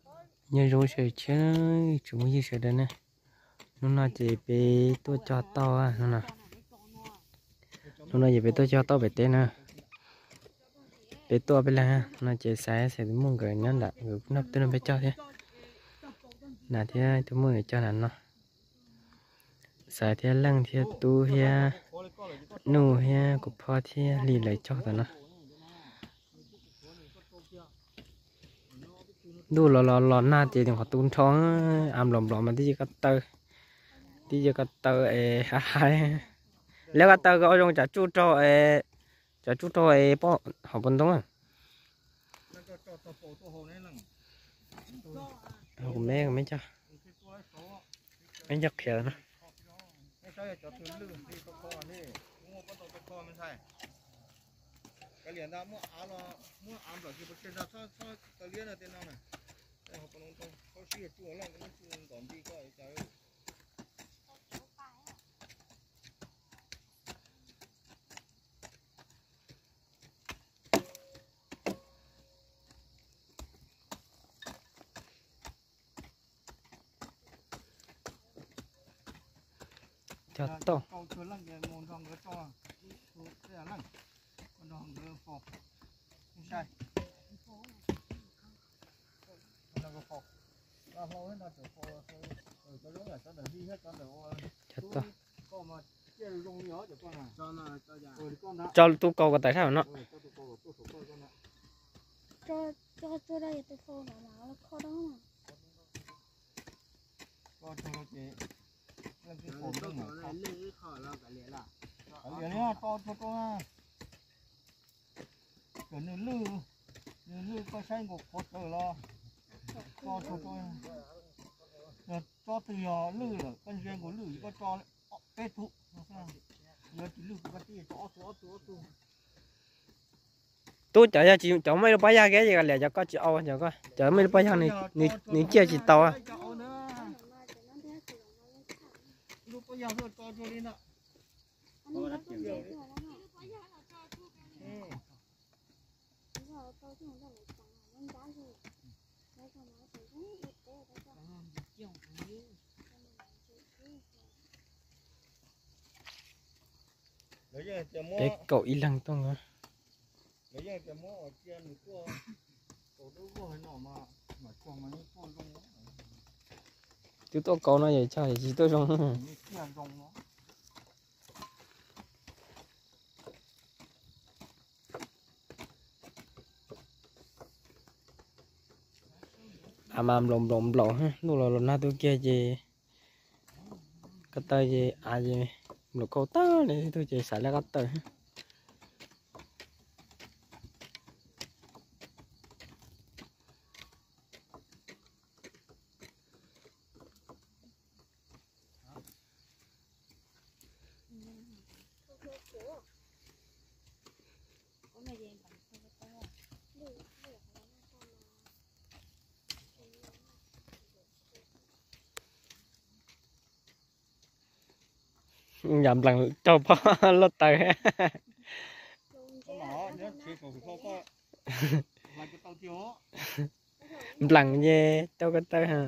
như rồi sẽ chơi chúng như sẽ đây nè nó chỉ bị tôi cho to à nó chỉ bị tôi cho to bị tên nè bị to bên là nó chỉ sẽ muốn người nhắn đặt người nắp tôi nó bị cho thế là thế tôi muốn người cho là nó xài thế lăng thế tu thế nu thế cục pho thế lì lại cho tao nó đu lò na chỉ đừng có tuôn thoáng lòm mà tí chỉ có tơ haiแล้วก็เตอก็เอาลงจากจุดโตจากจุดโตป้อหอบบนตรงอ่ะผมไม่จ้ะไม่จักเขียวนะไม่ใช่จอดลื่นที่ตะคอนี่งูก็ตะคอไม่ใช่กระเหลี่ยนดาวมั่วอาเรามั่วอาแบบที่ประเทศเราชอบกระเหลี่ยนอะไรเต็มนั่นน่ะแต่เขาปนตรงเขาเชี่ยจั่วแล้วมันจั่วก่อนที่ก็จะ cho to cho tu cầu tại sao nó cho đây tôi phô nó khó đó mà to kiểu như lư có xanh của cột rồi lo cho từ lư rồi con duyên của lư có cho kết thúc giờ chỉ lư của cái cho tôi chở ra chị chở mấy cái cái gì là có chị ô chở có chở mấy cái này chia chị to à cái cậu y lăng to nữa tôi cậu nó vậy trời chỉ tôi xong lồm ha nó na tôi kia gì cái tay gì gì một câu ta này tôi chỉ xài là cái tay nhầm lần cho phá lót tay lần về cho cái tay ha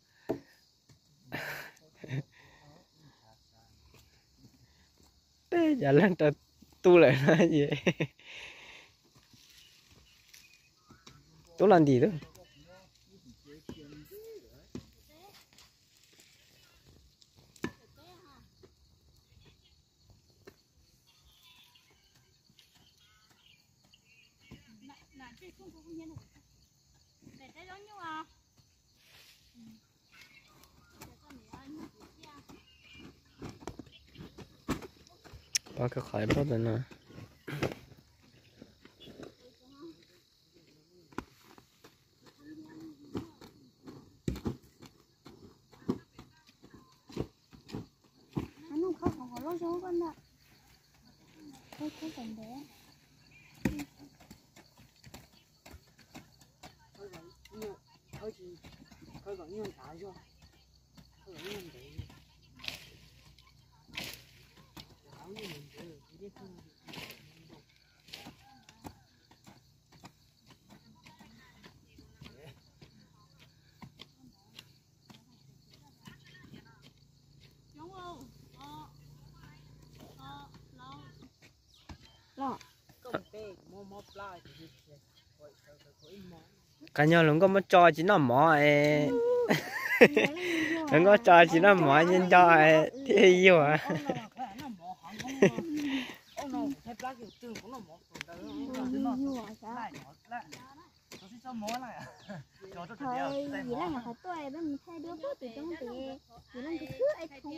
thế giờ lên cho tu lại nó gì tu làm gì đó ba cái khỏi bớt rồi nè nó không có lối số con ạ thôi cần đấy thôi vẫn như tại chưa thôi vẫn như vậy cả nhà luôn có mất cho chỉ nó mỏ ấy đừng có cho chỉ nó mỏ nhưng cho ấy thì yêu à thôi vì là phải tôi bên thay đứa bớt từ trong thì vì là cái thứ ấy không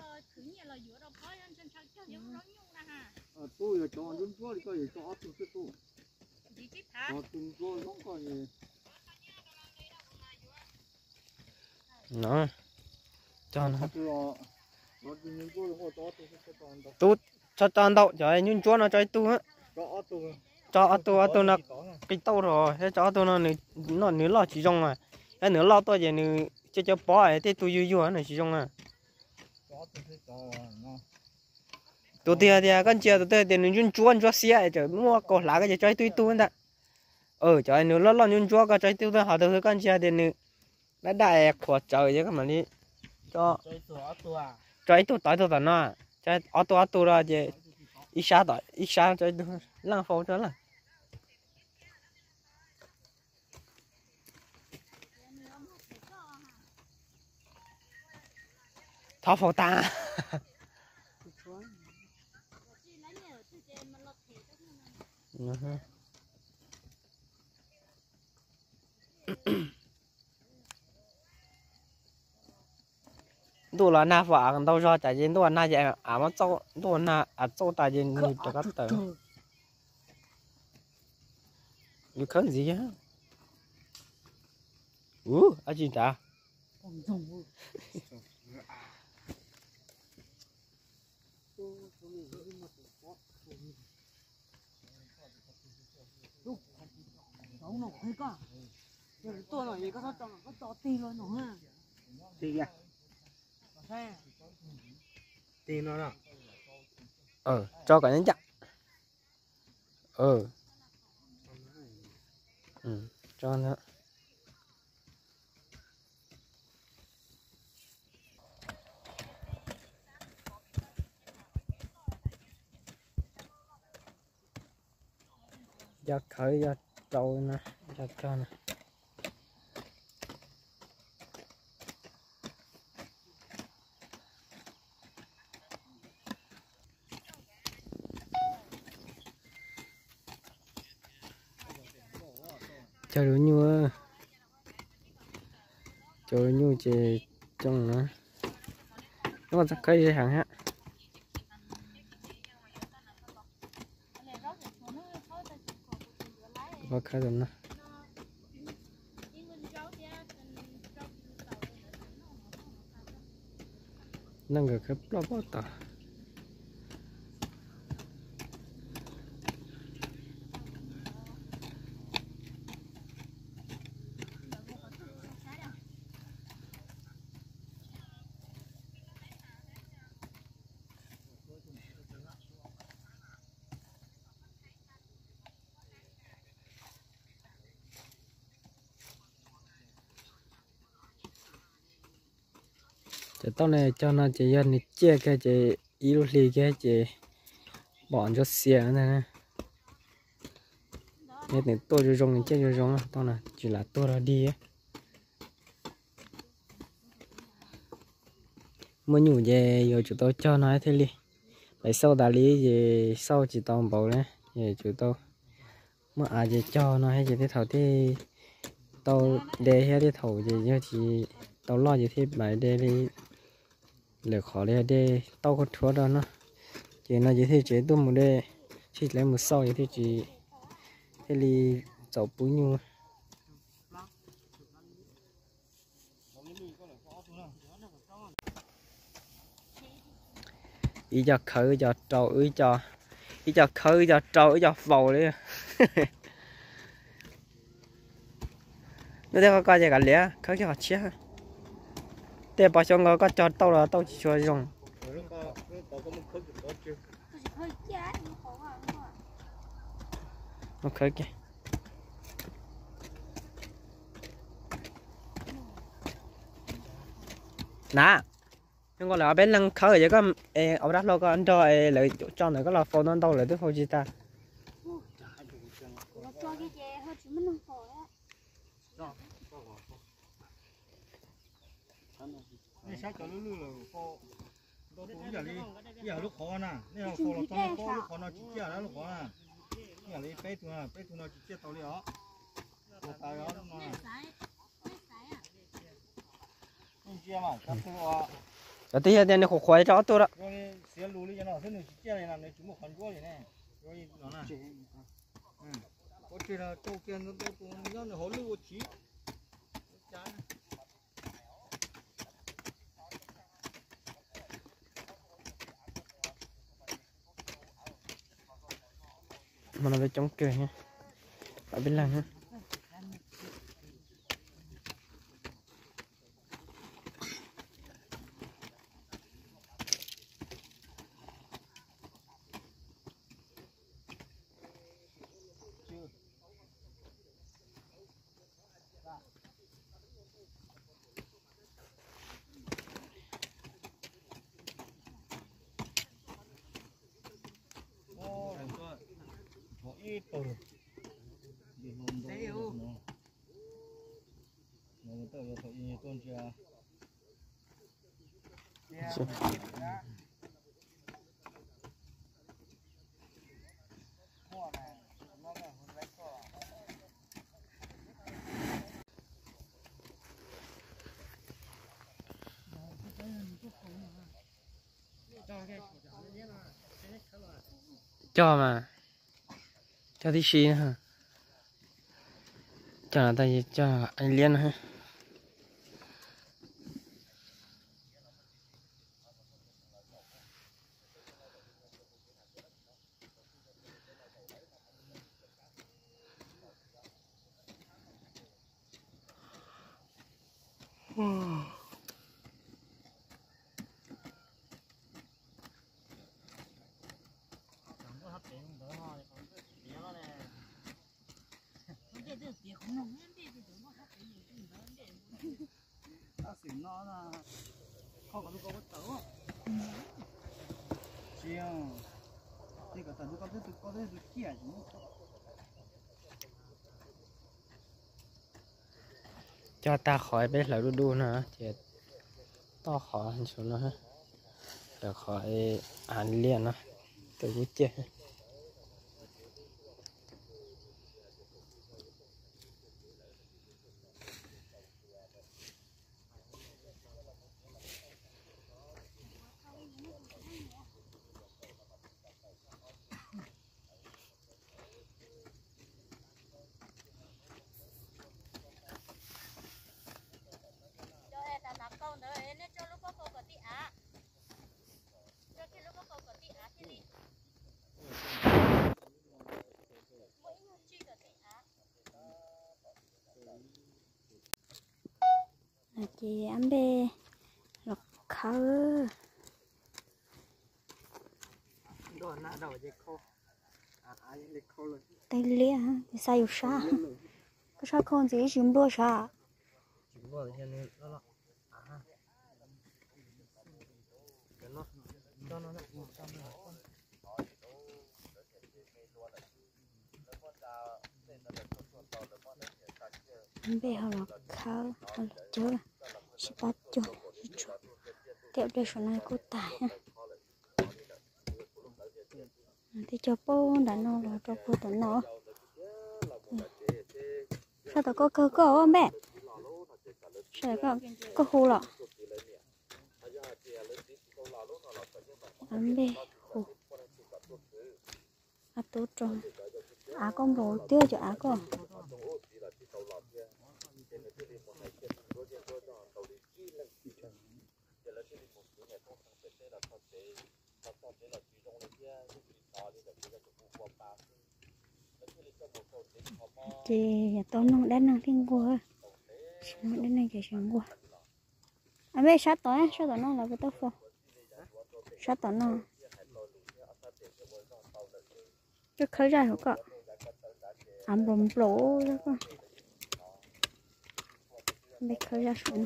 tôi cho luôn cho thì coi cho tôi cái tôi cho từng cho nó coi nó cho nó nó từng cho nó cho tôi tú cho tròn đậu cho ấy nhún chúa nó cho tu á cho tôi nó cái tàu rồi thế cho tôi nó nữa lo chỉ trong à cái nữa lo tôi vậy nữa cho bỏ ấy thế tôi yêu nó chỉ trong à tôi thì con chia tôi thì nhún chúa cho xe cho mua cổ lá cái cho tôi tu đó cho ấy nữa lo nhún chúa cái cho tôi tôi họ tôi con chia thì nữa nó đại của trời chứ các bạn đi cho ấy tôi tỏi tôi nó cho tôi ra chứ ít xa cho lăng phong cho là thọ phổ ta tôi là na phở còn đâu ra tại vì tôi là na vậy mà châu tôi là châu tại vì người cho các tờ you khấn gì á ở gì ta tôi nói gì có cho tiền luôn nữa ha tiền à tiền nó nào cho cả những chặng cho nó giật khởi giật trâu nè giật cho nè cho đủ nhu chỉ trong nó nó giật khởi gì hàng ha và khai rồi nè nâng cái khép lo bao tờ chỉ tao này cho nó chỉ dân thì chia cái chỉ yêu ly cái chỉ bọn cho xe này nè nên để tôi cho rong thì chia cho rong tao này chỉ là tôi ra đi ấy mới nhủ về rồi chúng tôi cho nó thế đi lại sau đại lý về sau chỉ toàn bộ đấy về chúng tôi mà về cho nó hay gì thế thầu thì tao để hết cái thầu gì như thì tao lo gì thì bài để đi lệ khó để để tao có thua đó nó chỉ nó gì thì chỉ tôi một đây chỉ lấy một sau gì thì chỉ thế đi chậu bún nhu ý cho khơi cho trâu ý cho khơi cho trâu ý cho vầu đi nó đây có gì cả lẽ khơi cho chết để bảo cho người có cho tao là tao chỉ cho dùng nó khơi kìa nè nhưng còn là bên lăng khơi vậy có ở đó lo có anh cho lại cho này có là phone nó đâu lại tới phone gì ta sao cho lư là kho đó cũng giờ đi giờ lúc khó nè nếu là kho là tao có lúc khó nó chỉ chia đó lúc khó nè giờ đi bé tụi nó chỉ chia tao đi đó tao đó nó không chia mà cắt tụi ở đây thì nó khoái cho tôi đó rồi xé lù đi cho nó thế này chỉ chia này là này chúng một phần quá vậy nè rồi nó nè có chuyện là châu kia nó cũng nó hổ lư chỉ mà nó về chống cười nha ở bên làng ha ít tờ đi nôm đâu nó tờ thôi như tôn chưa cho mà cho tí xí nữa hả cho là tại cho anh Liên ha ta xỉn nó là không có có tớ chiều thì cả tớ có thể được kia chứ cho ta khỏi biết là đu nữa thì to khỏi hình xuống nó ha để khỏi ăn liền nó từ cái chết chị ăn bê lọc khâu đồ nã đầu dây khô dây khô luôn tay lia thì sao sa cái sao không gì chìm đua sa chìm đua thì nó ăn bê họ lọc khâu họ lọc chớ chỉ bắt cho kẹo đây số này cô tải ha thì cho bố đã nó là cho bố tận nó sao tao có cơ không bé sao có hù lọ ăn bê hù à tốt rồi à con rồi tiêu cho à con chị tôi nó đánh năng thiên qua nó đánh năng chạy xuống qua anh biết sát tối nó là cái tóc không sát tối nó cái khởi ra của cậu ăn bầm lỗ đó con biết khởi ra xuống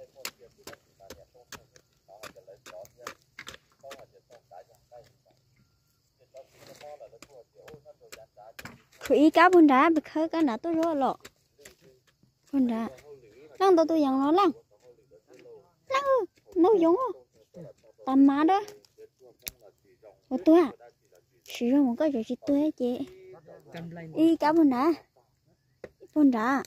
khởi cá bún đá bị khởi cá nát tôi rồi lọ bún đá lăng tôi dặn nó lăng nấu giống không tầm má đó một tuổi à sử dụng một cái rồi chị tuổi chị y cả bên đã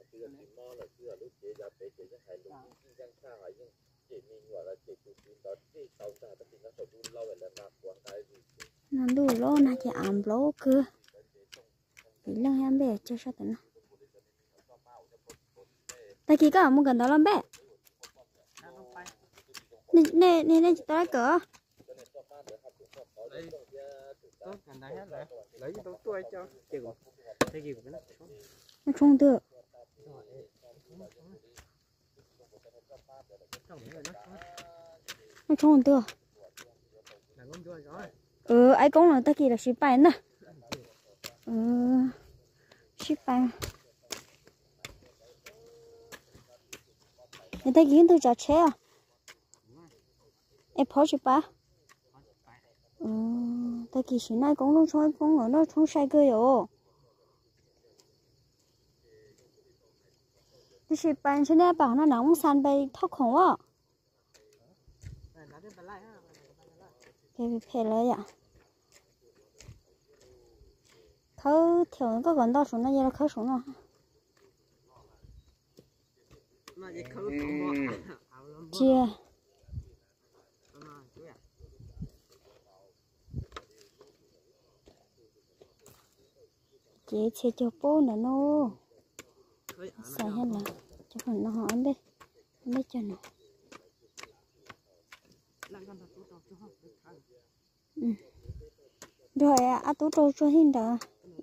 nó đủ lô na chị ẩm lô cơ thì lần em bé chưa sao tận ta kia có một gần đó lắm bé nè chị tới cửa tôi cần đấy hết rồi lấy cho tôi cho chị còn thế gì cũng nó không được nó không được ai cũng là ta kia là ship bài nè ship bài người ta kiếm tôi trả xe à em phó ship bài ta kia ship này cũng luôn xong cũng ở nó không sai cơ rồi cái ship bài trên đây bảo nó nóng san bay thóc khổng á phải lấy ạ thơ thường có còn đo xuống nó như là khơi xuống nào chia chị chia cho bố nữa nô xài hết là cho phần nó hỏi đi biết cho nó rồi à tú trâu cho hin đó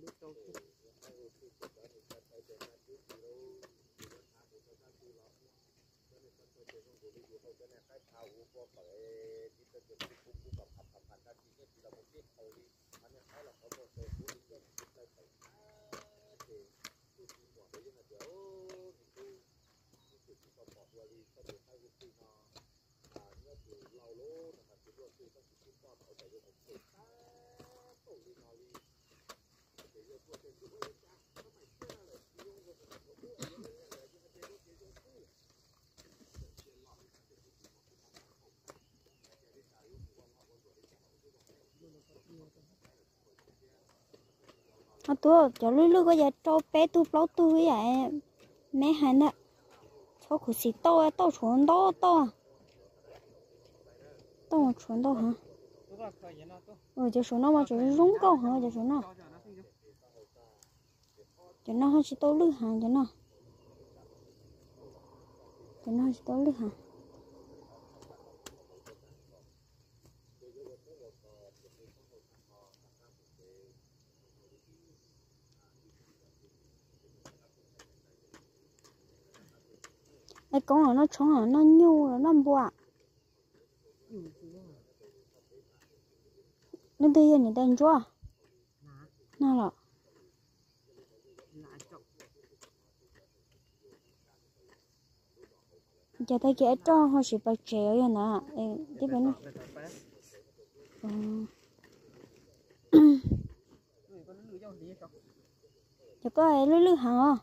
tôi cho lư có giờ cho bé tu bao tu vậy mẹ hành đó cho khổ xịt to chuẩn to một chuẩn to hả cho số nó mà cho rung câu hả cho số nó hơi chỉ to lư hàng cho nó chỉ to lư hàng cái con là nó trống là nó nhu là nó bùa nó đi như đen chúa nào là giờ thấy cái cho họ chỉ bạch chéo vậy nè tiếp đến giờ có ai lư hả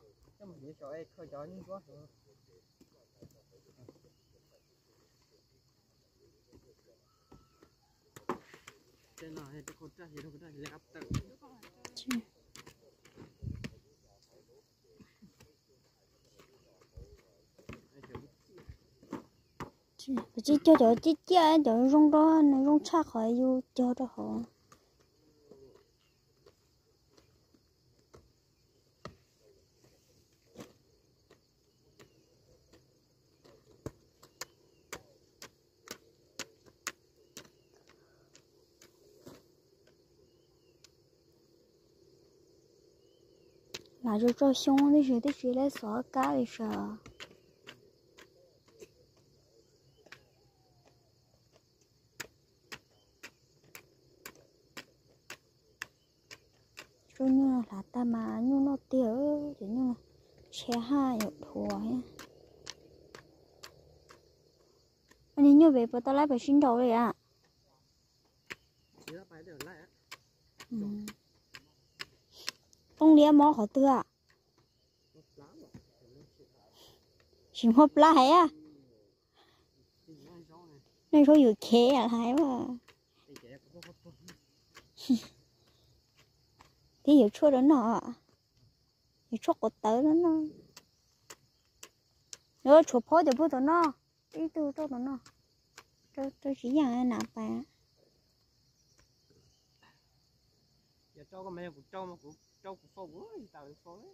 chỉ cho đỡ chỉ đỡ rong đó nó rong chắc khỏi vô cho đó họ là cho xong thì chỉ lấy xóa cá đi sợ cho như là ta mà như nó tiêu thì như là xe hai ở thua ấy anh ấy như vậy bà ta lấy phải xin đầu rồi à ông đi mò khó tư à chỉ hộp lại á nên có vừa khé à thái mà thì hiểu chua đó nọ hiểu chua có tới đó nọ nữa chua phô thì phô đó nọ đi từ đó nọ tôi chỉ nhận nạp bà giờ cho con mẹ của cho mà của cho của phô quá thì tao phô đấy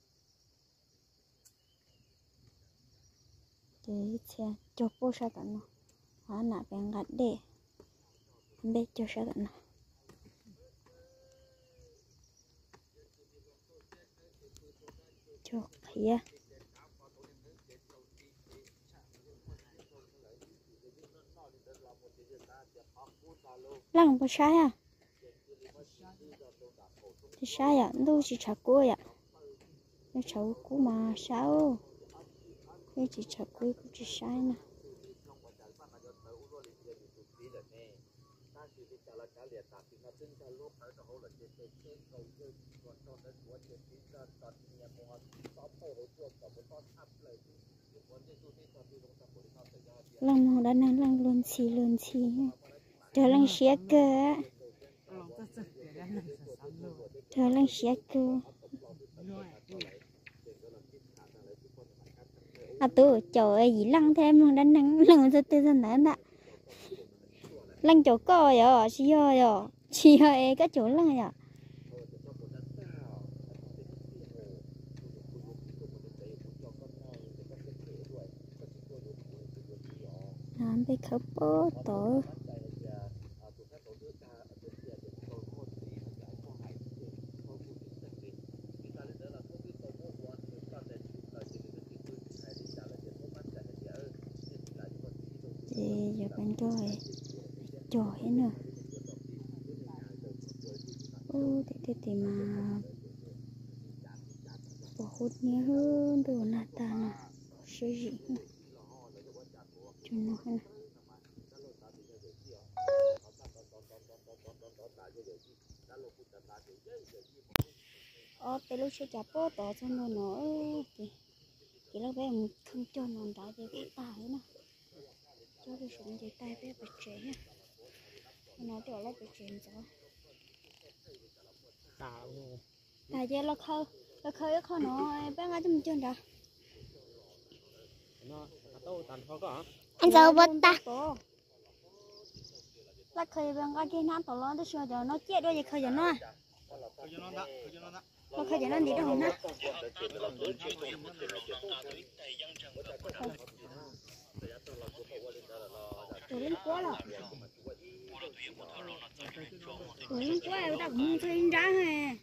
để xe cho phô sao tao nọ hóa nạp bạn gạt để biết cho sao tao nọ cho khía lăng bao sai à thì sai à đâu chỉ chả cua à nó cháu cú mà sao cái chỉ chả cua cũng chỉ sai nè lăng đã năng lăng luôn xì chờ lăng xé cơ chờ lăng xé cơ à tôi trời gì lăng thêm đã năng lăng từ từ từ nữa nè lăng chỗ coi rồi chị ơi cái chỗ lăng rồi làm bị khớp bó tổ thì giờ bên coi trời nữa ô thì mà bỏ hút nhớ hơn đồ nát ta nè sẽ gì cho nó hơn cái lúc sẽ chặt bó tỏ cho nó cái lúc bé không cho nó đá về cái tài nữa cho được xuống cái tay bé bị chế nó trở lại bị chế rồi tại vì nó khơi cái khó nó bé ngay trong chân đó anh sao bắt ta là khơi bé ngay cái nán tổ lớn tới xưa giờ nó chết đôi gì khơi giờ nó nó khơi giờ nó đi đâu không nè tụi lên quá rồi tụi lên quá rồi đặt mua thêm ra hè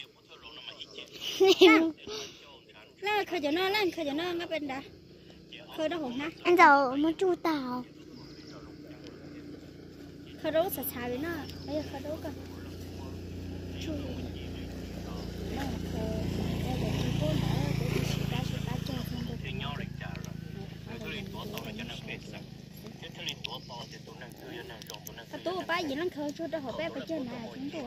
lên khơi cho nó ngay bên đó khơi đó hồn ha anh giàu muốn chu tàu khơi đấu sạch sạch với nó bây giờ khơi đấu cơ chu nó khơi bây giờ chu cố nữa để đi xịt ta cho không được cái túi ba gì nó khơi chút đó họ bé phải chơi này chúng tôi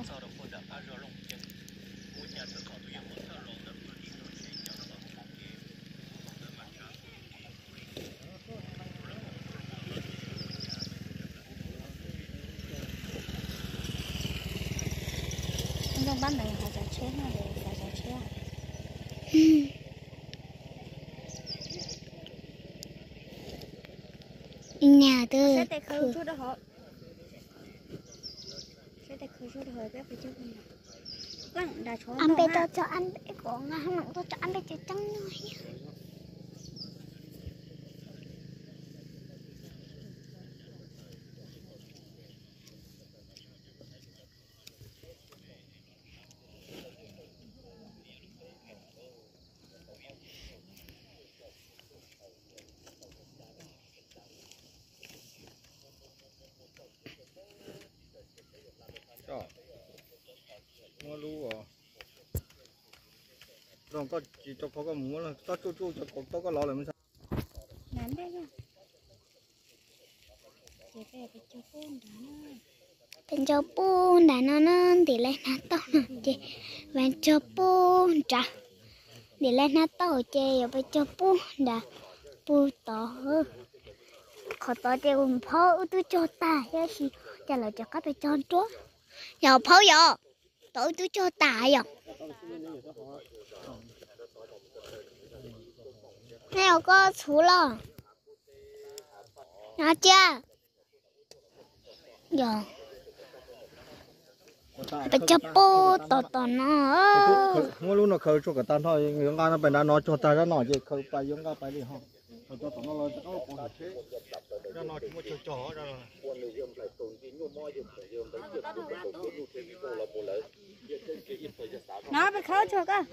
trong bán này họ chặt chết nó để họ chặt chết nhà tôi sẽ tay khơi chút đó họ sẽ tay khơi chút đó họ bé phải chơi con này lăng đã chó anh bé cho anh bé của nga không nặng tôi cho anh bé chơi trắng nữa mua lú à rồi có chỉ cho có cái mua là tao cho có cái lọ là mình sao ném đấy nha chị bé phải cho con đã bên cho bún đã nó thì lên nó to chị bên cho bún trả thì lên nó to chị ở bên cho bún đã bún to họ tao chơi cùng phao tôi cho ta chứ gì cho là cho các bạn cho chúa giờ phao giờ tôi cho ta giờ nào có chú lo nó chưa giờ phải cho bố tỏ nó ngô luôn nó khơi cho cái tan thôi những cái nó phải nó cho ta ra nọ chứ khơi phải những cái phải đi không cho tỏ nó là nó còn thế ra nọ chỉ một chỗ ra nó phải khó cho cơ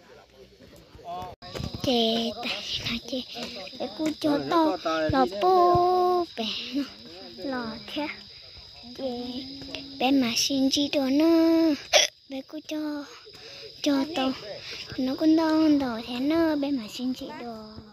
chè tại chè để cô cho to lò bố bè lò thế chè bé mà xin chi đồ nữa bé cô cho to nó cũng đau thế nữa bé mà xin chị đồ